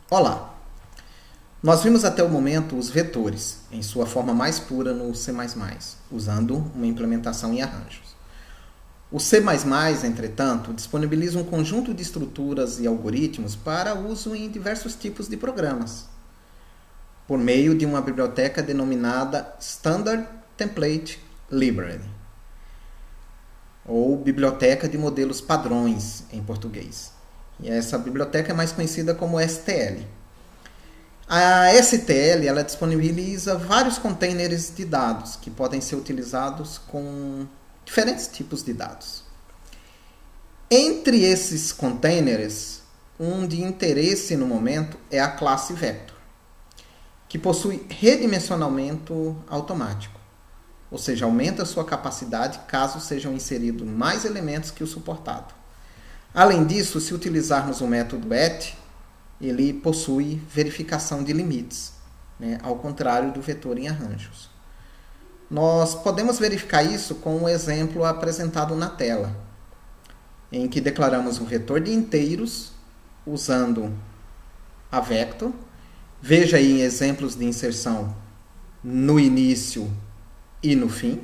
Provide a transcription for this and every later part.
Olá! Nós vimos até o momento os vetores, em sua forma mais pura no C++, usando uma implementação em arranjos. O C++, entretanto, disponibiliza um conjunto de estruturas e algoritmos para uso em diversos tipos de programas, por meio de uma biblioteca denominada Standard Template Library, ou Biblioteca de Modelos Padrões, em português. E essa biblioteca é mais conhecida como STL. A STL ela disponibiliza vários containers de dados que podem ser utilizados com diferentes tipos de dados. Entre esses containers, um de interesse no momento é a classe Vector, que possui redimensionamento automático, ou seja, aumenta sua capacidade caso sejam inseridos mais elementos que o suportado. Além disso, se utilizarmos o método at, ele possui verificação de limites, ao contrário do vetor em arranjos. Nós podemos verificar isso com um exemplo apresentado na tela, em que declaramos um vetor de inteiros usando a vector. Veja aí exemplos de inserção no início e no fim,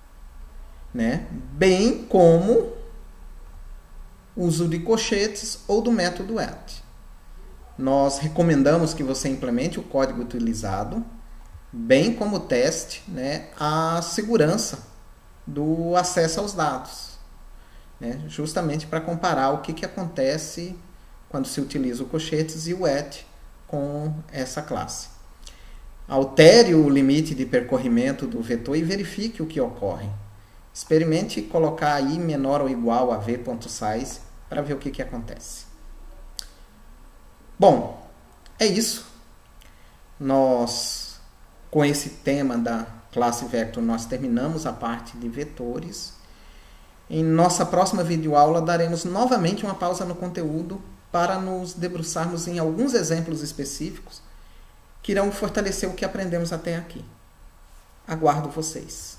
bem como uso de colchetes ou do método at. Nós recomendamos que você implemente o código utilizado, bem como teste a segurança do acesso aos dados, justamente para comparar o que acontece quando se utiliza o colchetes e o at com essa classe. Altere o limite de percorrimento do vetor e verifique o que ocorre. Experimente colocar aí menor ou igual a v.size para ver o que acontece. Bom, é isso. Nós, com esse tema da classe Vector, nós terminamos a parte de vetores. Em nossa próxima videoaula, daremos novamente uma pausa no conteúdo para nos debruçarmos em alguns exemplos específicos que irão fortalecer o que aprendemos até aqui. Aguardo vocês.